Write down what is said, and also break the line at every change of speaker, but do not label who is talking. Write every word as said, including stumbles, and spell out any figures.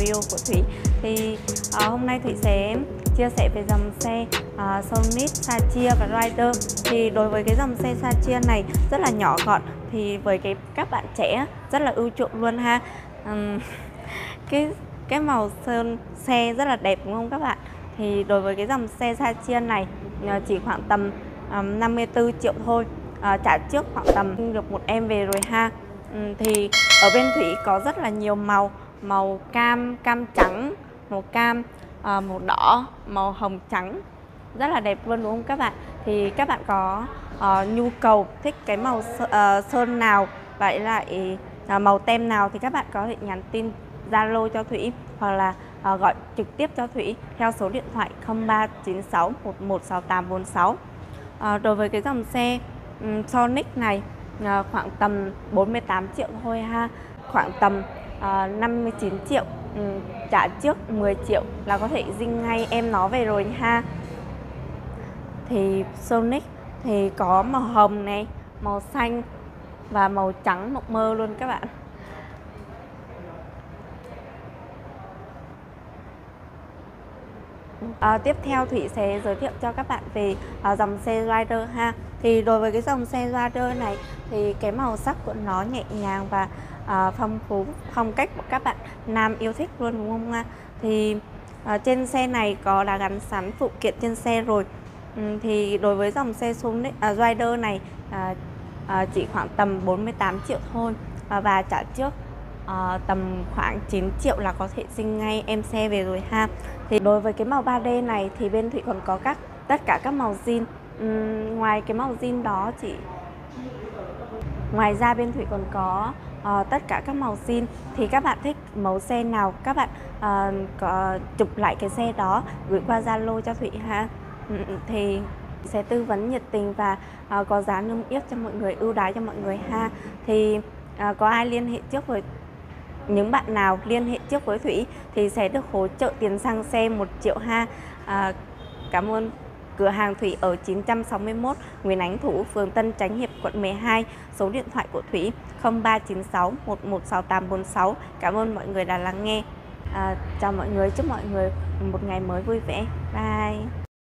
review của Thủy. Thì uh, hôm nay Thủy sẽ chia sẻ về dòng xe uh, Sonic, Satria và Rider. Thì đối với cái dòng xe Satria này rất là nhỏ gọn, thì với cái các bạn trẻ rất là ưa chuộng luôn ha. Um, cái cái màu sơn xe rất là đẹp đúng không các bạn? Thì đối với cái dòng xe Satria này chỉ khoảng tầm um, năm mươi tư triệu thôi, uh, trả trước khoảng tầm được một em về rồi ha. Um, thì ở bên Thủy có rất là nhiều màu, màu cam, cam trắng, màu cam, uh, màu đỏ, màu hồng trắng, rất là đẹp luôn đúng không các bạn? Thì các bạn có uh, nhu cầu thích cái màu uh, sơn nào, vậy lại uh, màu tem nào thì các bạn có thể nhắn tin Zalo cho Thủy hoặc là uh, gọi trực tiếp cho Thủy theo số điện thoại không ba chín sáu một một sáu tám bốn sáu. Uh, đối với cái dòng xe um, Sonic này uh, khoảng tầm bốn mươi tám triệu thôi ha, khoảng tầm uh, năm mươi chín triệu, um, trả trước mười triệu là có thể dinh ngay em nó về rồi ha. Thì Sonic thì có màu hồng này, màu xanh và màu trắng mộng mơ luôn các bạn. À, tiếp theo Thủy sẽ giới thiệu cho các bạn về à, dòng xe Rider ha. Thì đối với cái dòng xe Rider này thì cái màu sắc của nó nhẹ nhàng và à, phong phú, phong cách của các bạn nam yêu thích luôn đúng không ha. Thì à, trên xe này có đã gắn sẵn phụ kiện trên xe rồi. Ừ, thì đối với dòng xe Sonic, à, Rider này à, à, chỉ khoảng tầm bốn mươi tám triệu thôi, à, và trả trước à, tầm khoảng chín triệu là có thể sinh ngay em xe về rồi ha. Thì đối với cái màu ba D này thì bên Thủy còn có các tất cả các màu zin. Uhm, ngoài cái màu zin đó chỉ ngoài ra bên Thủy còn có uh, tất cả các màu zin. Thì các bạn thích màu xe nào các bạn uh, có chụp lại cái xe đó gửi qua Zalo cho Thủy ha. Uhm, thì sẽ tư vấn nhiệt tình và uh, có giá niêm yết cho mọi người, ưu đãi cho mọi người ha. Thì uh, có ai liên hệ trước với những bạn nào liên hệ trước với Thủy thì sẽ được hỗ trợ tiền xăng xe một triệu ha. À, cảm ơn cửa hàng Thủy ở chín trăm sáu mươi mốt Nguyễn Ánh Thủ, phường Tân Chánh Hiệp, quận mười hai. Số điện thoại của Thủy không ba chín sáu một một sáu tám bốn sáu. Cảm ơn mọi người đã lắng nghe. À, chào mọi người, chúc mọi người một ngày mới vui vẻ. Bye.